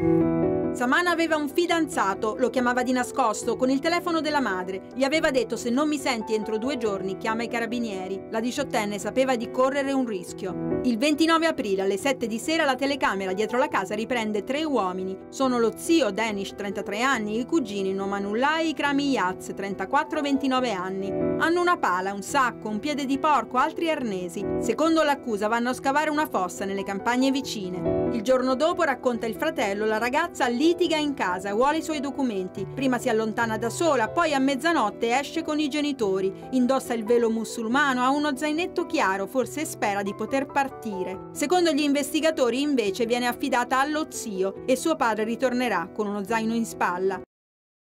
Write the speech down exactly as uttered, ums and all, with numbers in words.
Saman aveva un fidanzato, lo chiamava di nascosto con il telefono della madre. Gli aveva detto: se non mi senti entro due giorni chiama i carabinieri. La diciottenne sapeva di correre un rischio. Il ventinove aprile alle sette di sera la telecamera dietro la casa riprende tre uomini. Sono lo zio Danish, trentatré anni, e i cugini Nomanullah e Ikrami Yaz, trentaquattro e ventinove anni. Hanno una pala, un sacco, un piede di porco, altri arnesi. Secondo l'accusa vanno a scavare una fossa nelle campagne vicine. Il giorno dopo, racconta il fratello, la ragazza litiga in casa, vuole i suoi documenti. Prima si allontana da sola, poi a mezzanotte esce con i genitori. Indossa il velo musulmano, ha uno zainetto chiaro, forse spera di poter partire. Secondo gli investigatori, invece, viene affidata allo zio e suo padre ritornerà con uno zaino in spalla.